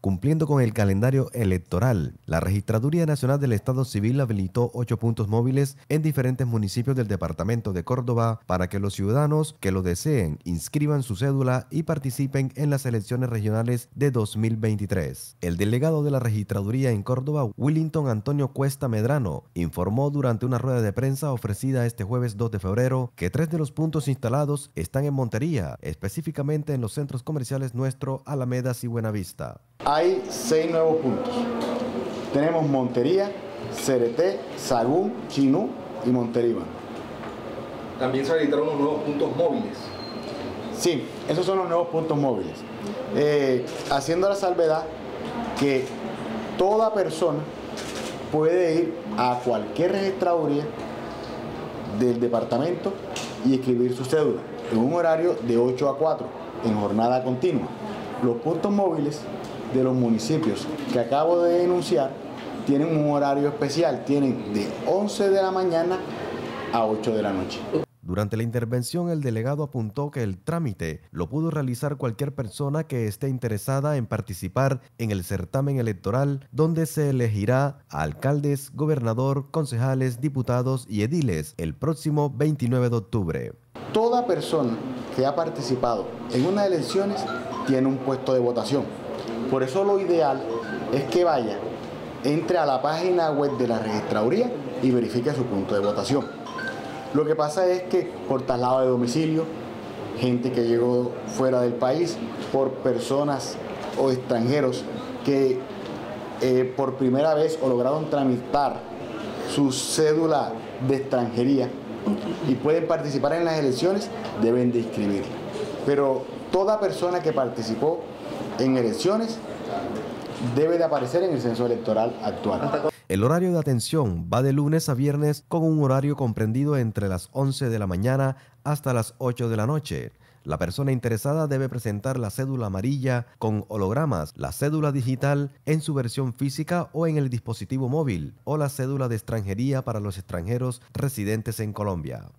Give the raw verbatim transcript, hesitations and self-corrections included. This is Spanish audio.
Cumpliendo con el calendario electoral, la Registraduría Nacional del Estado Civil habilitó ocho puntos móviles en diferentes municipios del departamento de Córdoba para que los ciudadanos que lo deseen inscriban su cédula y participen en las elecciones regionales de dos mil veintitrés. El delegado de la Registraduría en Córdoba, Willington Antonio Cuesta Medrano, informó durante una rueda de prensa ofrecida este jueves dos de febrero que tres de los puntos instalados están en Montería, específicamente en los centros comerciales Nuestro, Alamedas y Buenavista. Hay seis nuevos puntos. Tenemos Montería, Cereté, Sagún, Chinú y Montería. También se habilitaron los nuevos puntos móviles. Sí, esos son los nuevos puntos móviles. Eh, haciendo la salvedad que toda persona puede ir a cualquier registraduría del departamento y escribir su cédula en un horario de ocho a cuatro, en jornada continua. Los puntos móviles de los municipios que acabo de denunciar tienen un horario especial, tienen de once de la mañana a ocho de la noche. Durante la intervención, el delegado apuntó que el trámite lo pudo realizar cualquier persona que esté interesada en participar en el certamen electoral, donde se elegirá a alcaldes, gobernador, concejales, diputados y ediles el próximo veintinueve de octubre. Toda persona que ha participado en unas elecciones tiene un puesto de votación. Por eso lo ideal es que vaya, entre a la página web de la registraduría y verifique su punto de votación. Lo que pasa es que por traslado de domicilio, gente que llegó fuera del país, por personas o extranjeros que eh, por primera vez o lograron tramitar su cédula de extranjería y pueden participar en las elecciones, deben de inscribirla. Pero toda persona que participó en elecciones debe de aparecer en el censo electoral actual. El horario de atención va de lunes a viernes con un horario comprendido entre las once de la mañana hasta las ocho de la noche. La persona interesada debe presentar la cédula amarilla con hologramas, la cédula digital en su versión física o en el dispositivo móvil, o la cédula de extranjería para los extranjeros residentes en Colombia.